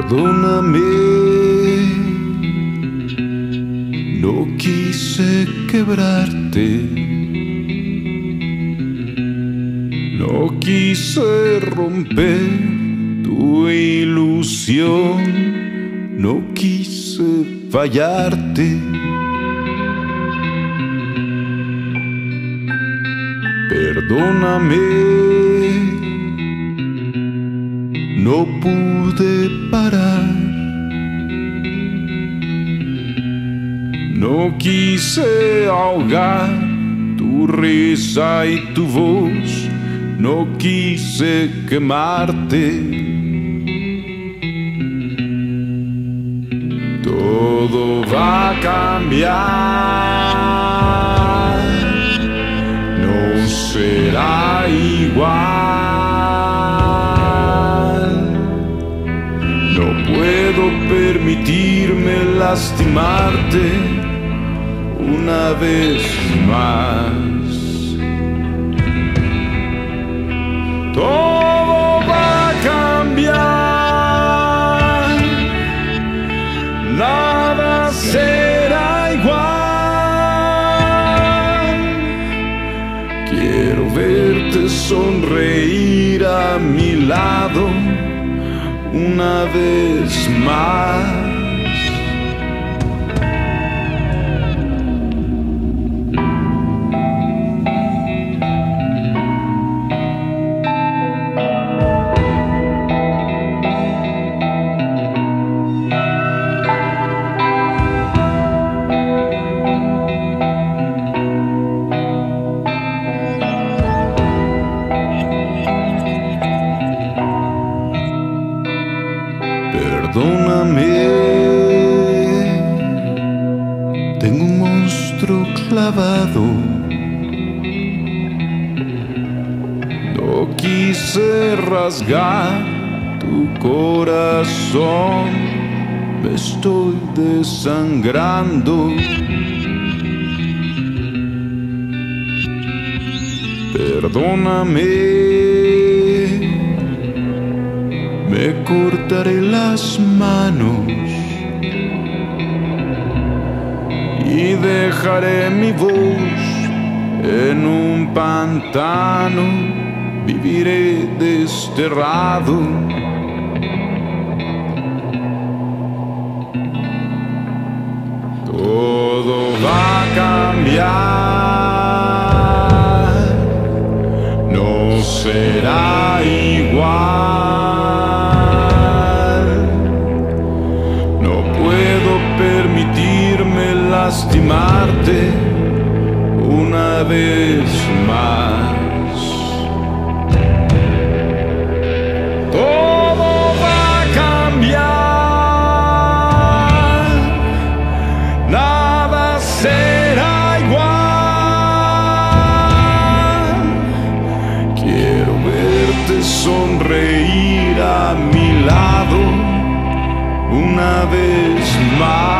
Perdóname, no quise quebrarte, no quise romper tu ilusión, no quise fallarte. Perdóname, no pude parar, no quise ahogar tu risa y tu voz, no quise quemarte. Todo va a cambiar, no será igual. No puedo permitirme lastimarte una vez más. Todo va a cambiar, nada será igual. Quiero verte sonreír a mi lado una vez más. Perdóname, tengo un monstruo clavado. No quise rasgar tu corazón, me estoy desangrando. Perdóname, me cortaré las manos y dejaré mi voz en un pantano, viviré desterrado. Todo va a cambiar, no será igual. Permitirme lastimarte una vez más. Todo va a cambiar, nada será igual. Quiero verte sonreír a mi lado una vez más.